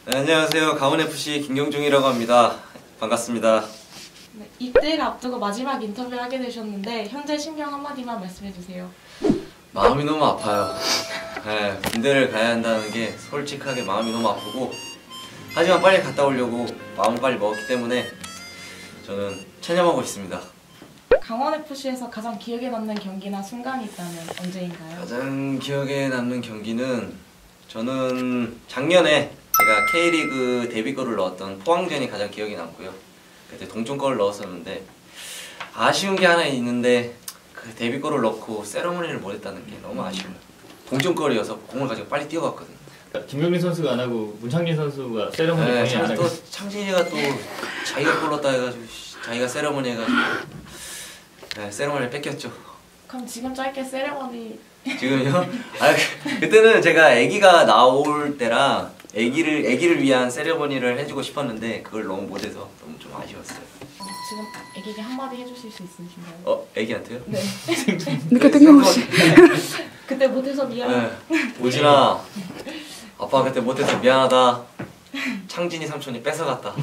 네, 안녕하세요. 강원FC 김경중이라고 합니다. 반갑습니다. 네, 입대를 앞두고 마지막 인터뷰를 하게 되셨는데 현재 심경 한마디만 말씀해주세요. 마음이 너무 아파요. 네, 군대를 가야 한다는 게 솔직하게 마음이 너무 아프고, 하지만 빨리 갔다 오려고 마음을 빨리 먹었기 때문에 저는 체념하고 있습니다. 강원FC에서 가장 기억에 남는 경기나 순간이 있다면 언제인가요? 가장 기억에 남는 경기는 저는 작년에 제가 K리그 데뷔골을 넣었던 포항전이 가장 기억이 남고요. 그때 동점골을 넣었었는데 아쉬운 게 하나 있는데 그 데뷔골을 넣고 세레머니를 못했다는 게 너무 아쉬워요. 동점골이어서 공을 가지고 빨리 뛰어갔거든요. 김경민 선수가 안 하고 문창진 선수가 세레머니 네, 안 하고 창진이가 또 자기가 골 넣었다 해가지고 자기가 세레머니 해가지고 네, 세레머니를 뺏겼죠. 그럼 지금 짧게 세레머니 지금요? 아, 그때는 제가 아기가 나올 때랑 아기를 위한 세레머니를 해주고 싶었는데 그걸 너무 못해서 너무 좀 아쉬웠어요. 지금 애기에게 한마디 해주실 수 있으신가요? 아기한테요? 네. 그러니까 뜬금없이 그때 못해서 미안해. 네. 오진아, 아빠 그때 못해서 미안하다. 창진이 삼촌이 뺏어갔다.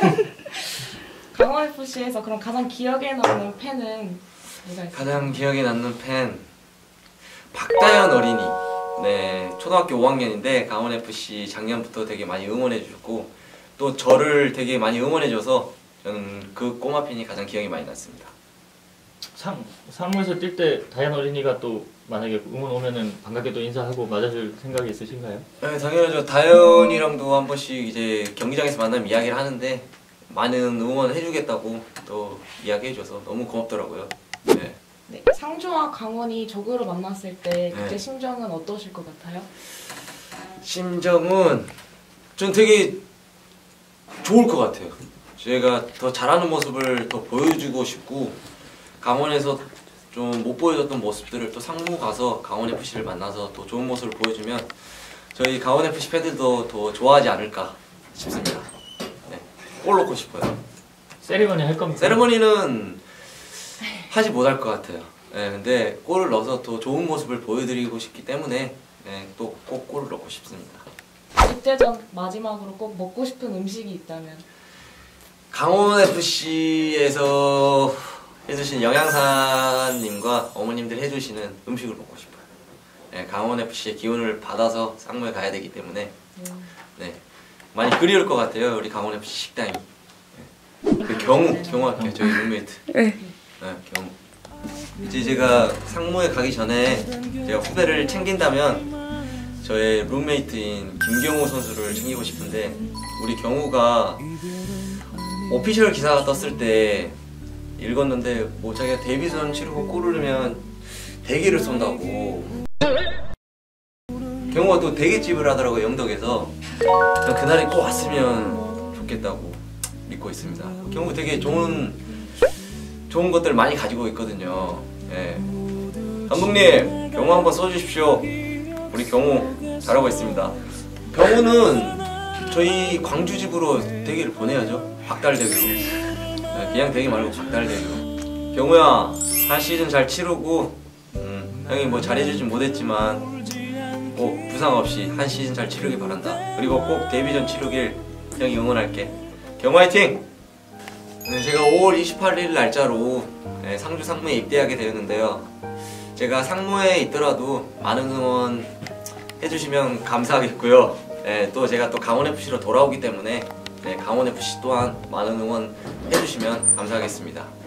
강원FC에서 그럼 가장 기억에 남는 팬은 누가 있어요? 가장 기억에 남는 팬 박다현 어린이. 네, 초등학교 5학년인데 강원FC 작년부터 되게 많이 응원해 주셨고 또 저를 되게 많이 응원해 줘서 저는 그 꼬마 팬이 가장 기억이 많이 났습니다. 상무에서 뛸 때 다현 어린이가 또 만약에 응원 오면은 반갑게 또 인사하고 맞아줄 생각이 있으신가요? 네, 당연하죠. 다현이랑도 한 번씩 이제 경기장에서 만나면 이야기를 하는데 많은 응원해 주겠다고 또 이야기해 줘서 너무 고맙더라고요. 네. 네, 상주와 강원이 적으로 만났을 때 그때 네. 심정은 어떠실 것 같아요? 심정은 전 되게 좋을 것 같아요. 제가 더 잘하는 모습을 더 보여주고 싶고 강원에서 좀 못 보여줬던 모습들을 또 상무 가서 강원FC를 만나서 더 좋은 모습을 보여주면 저희 강원FC 팬들도 더 좋아하지 않을까 싶습니다. 네, 골 넣고 싶어요. 세레머니 할 겁니까? 세레머니는 하지 못할 것 같아요. 네, 근데 골을 넣어서 더 좋은 모습을 보여드리고 싶기 때문에 네, 또 꼭 골을 넣고 싶습니다. 입대 전 마지막으로 꼭 먹고 싶은 음식이 있다면? 강원FC에서 해주신 영양사님과 어머님들 해주시는 음식을 먹고 싶어요. 네, 강원FC의 기운을 받아서 쌍무에 가야 되기 때문에 네, 많이 그리울 것 같아요. 우리 강원FC 식당이. 네. 그 경우 할게요. 저희 룸메이트. 네. 네, 경우. 이제 제가 상무에 가기 전에 제가 후배를 챙긴다면 저의 룸메이트인 김경우 선수를 챙기고 싶은데 우리 경우가 오피셜 기사가 떴을 때 읽었는데 뭐 자기가 데뷔전 치르고 골을 넣으면 대게를 쏜다고. 경우가 또 대게집을 하더라고요, 영덕에서. 그날이 꼭 왔으면 좋겠다고 믿고 있습니다. 경우 되게 좋은 것들 많이 가지고 있거든요. 예. 감독님, 경우 한번 써주십시오. 우리 경우 잘하고 있습니다. 경우는 저희 광주집으로 대게를 보내야죠. 박달대게로. 네, 그냥 대게 말고 박달대게로. 경우야, 한 시즌 잘 치르고 형이 뭐 잘해주진 못했지만 꼭 부상 없이 한 시즌 잘 치르길 바란다. 그리고 꼭 데뷔전 치르길 형이 응원할게. 경우 화이팅! 네, 제가 5월 28일 날짜로 네, 상주 상무에 입대하게 되었는데요. 제가 상무에 있더라도 많은 응원 해주시면 감사하겠고요. 네, 또 제가 또 강원FC로 돌아오기 때문에 네, 강원FC 또한 많은 응원 해주시면 감사하겠습니다.